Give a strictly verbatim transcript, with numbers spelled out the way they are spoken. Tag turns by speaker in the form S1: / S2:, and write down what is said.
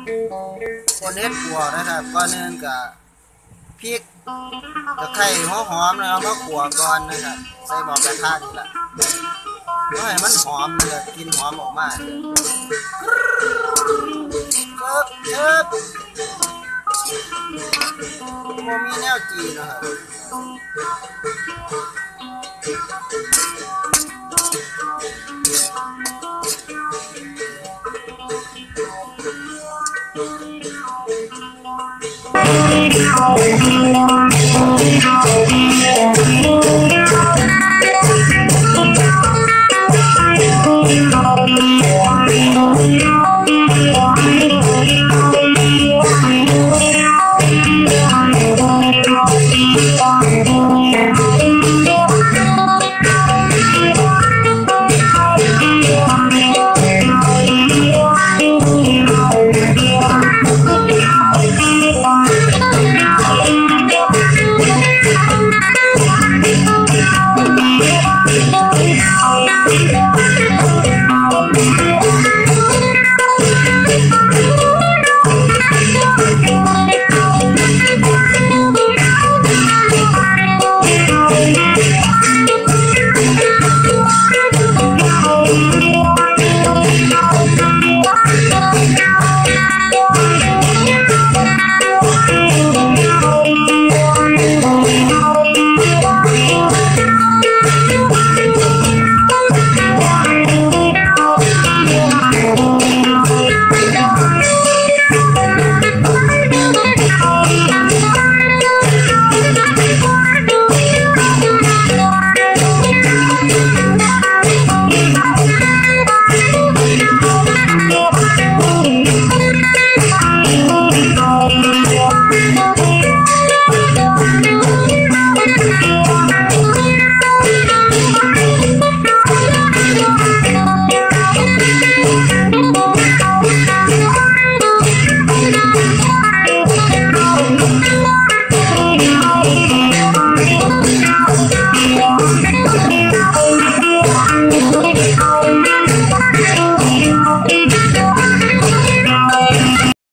S1: คนเฮ็ดขัวนะครับก่อนอื่นก็พริกตะไคร้หัวหอมนะครับมาขัวก่อนนะครับใส่หม้อกระทะนี่แหละเพื่อให้มันหอมเลยกินหอมออกมาเจิบเจิบโมมีแนวจีนะครับ
S2: Thank you.